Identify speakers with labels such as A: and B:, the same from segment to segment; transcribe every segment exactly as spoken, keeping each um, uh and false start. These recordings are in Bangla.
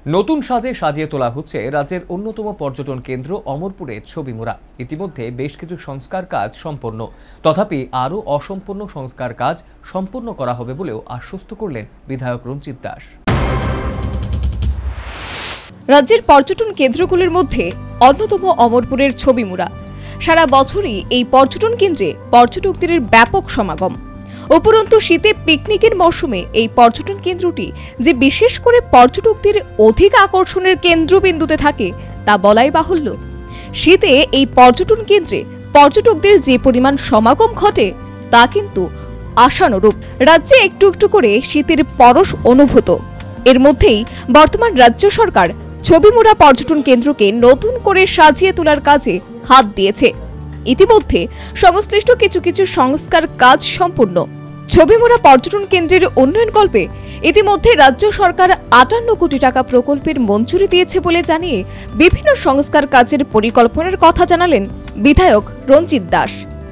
A: নতুন সাজে সাজিয়ে তোলা হচ্ছে রাজ্যের অন্যতম পর্যটন কেন্দ্র অমরপুরের ছবিমুড়া। ইতিমধ্যে বেশ কিছু সংস্কার কাজ সম্পন্ন, তথাপি আরও অসম্পূর্ণ সংস্কার কাজ সম্পূর্ণ করা হবে বলেও আশ্বস্ত করলেন বিধায়ক রঞ্জিত দাস।
B: রাজ্যের পর্যটন কেন্দ্রগুলির মধ্যে অন্যতম অমরপুরের ছবিমুড়া। সারা বছরই এই পর্যটন কেন্দ্রে পর্যটকদের ব্যাপক সমাগম। উপরন্তু শীতে পিকনিকের মৌসুমে এই পর্যটন কেন্দ্রটি যে বিশেষ করে পর্যটকদের অধিক আকর্ষণের কেন্দ্রবিন্দুতে থাকে তা বলাই বাহুল্য। শীতে এই পর্যটন কেন্দ্রে পর্যটকদের যে পরিমাণ সমাগম ঘটে তা কিন্তু আশানুরূপ। রাজ্যে একটু একটু করে শীতের পরশ অনুভূত। এর মধ্যেই বর্তমান রাজ্য সরকার ছবিমুড়া পর্যটন কেন্দ্রকে নতুন করে সাজিয়ে তোলার কাজে হাত দিয়েছে। ইতিমধ্যে সংশ্লিষ্ট কিছু কিছু সংস্কার কাজ সম্পূর্ণ। ছবিমুড়া পর্যটন কেন্দ্রের উন্নয়নকল্পে ইতিমধ্যে রাজ্য সরকার আটান্ন কোটি টাকা প্রকল্পের মঞ্জুরি দিয়েছে বলে জানিয়ে বিভিন্ন সংস্কার কাজের পরিকল্পনার কথা জানালেন বিধায়ক রঞ্জিত দাস।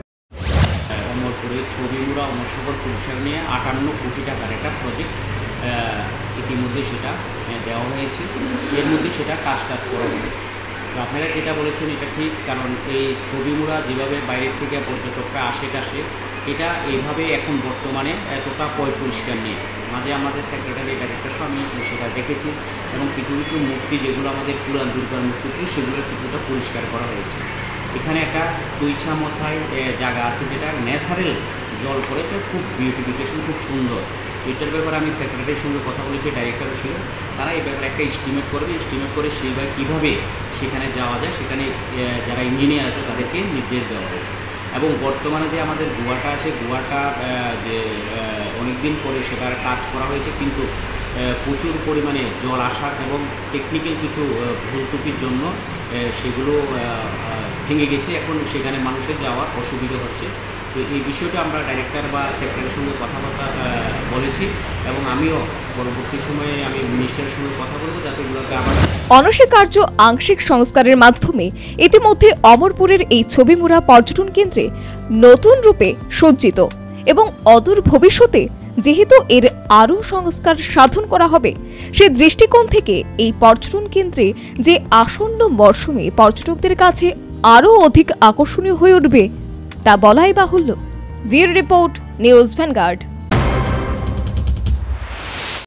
C: ছবিমুড়া অমরসভর পরিসর নিয়ে আটান্ন কোটি টাকার একটা প্রজেক্ট ইতিমধ্যে সেটা দেওয়া হয়েছে। এর মধ্যে সেটা কাজ টাজ করা হবে। তো আপনারা যেটা বলেছেন এটা ঠিক, কারণ এই ছবিমুড়া যেভাবে বাইরের থেকে পর্যটকরা আসে টাসে এটা এইভাবে এখন বর্তমানে এতটা পয় পরিষ্কার নেই। মাঝে আমাদের সেক্রেটারি ডাইরেক্টর আমি সেটা দেখেছি এবং কিছু কিছু মূর্তি যেগুলো আমাদের পুরান দুর্গার মূর্তি সেগুলো কিছুটা পরিষ্কার করা হয়েছে। এখানে একটা দুইছা মাথায় জায়গা আছে যেটা ন্যাচারাল জল পড়ে, তো খুব বিউটিফিকেশন খুব সুন্দর। এটার ব্যাপারে আমি সেক্রেটারির সঙ্গে কথা বলেছি, ডাইরেক্টর ছিল, তারা এই ব্যাপারে একটা এস্টিমেট করবে। এস্টিমেট করে সেইভাবে কীভাবে সেখানে যাওয়া যায় সেখানে যারা ইঞ্জিনিয়ার আছে তাদেরকে নির্দেশ দেওয়া হয়েছে। এবং বর্তমানে যে আমাদের গোয়াটা আছে, গোয়াটা যে অনেকদিন পরে সেটার কাজ করা হয়েছে, কিন্তু প্রচুর পরিমাণে জল আসার এবং টেকনিক্যাল কিছু ভুল ত্রুটির জন্য সেগুলো ভেঙে গেছে। এখন সেখানে মানুষের যাওয়ার অসুবিধা হচ্ছে। তো এই বিষয়টা আমরা ডাইরেক্টর বা সেক্রেটারির সঙ্গে কথাবার্তা বলেছি এবং আমিও পরবর্তী সময়ে আমি মিনিস্টারের সঙ্গে কথা বলবো যাতে এগুলোকে আবার
B: অনস্বীকার্য আংশিক সংস্কারের মাধ্যমে ইতিমধ্যে অমরপুরের এই ছবিমুড়া পর্যটন কেন্দ্রে নতুন রূপে সজ্জিত এবং অদূর ভবিষ্যতে যেহেতু এর আরও সংস্কার সাধন করা হবে, সে দৃষ্টিকোণ থেকে এই পর্যটন কেন্দ্রে যে আসন্ন মরশুমে পর্যটকদের কাছে আরও অধিক আকর্ষণীয় হয়ে উঠবে তা বলাই বাহুল্য। Bureau report, news vanguard.